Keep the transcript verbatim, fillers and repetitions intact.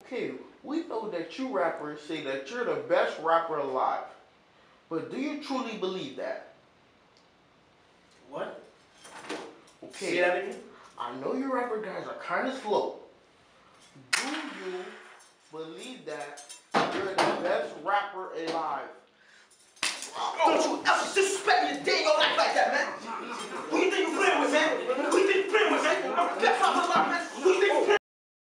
Okay, we know that you rappers say that you're the best rapper alive. But do you truly believe that? What? Okay. Say that again? I know you rapper guys are kind of slow. Do you believe that you're the best rapper alive? Don't you ever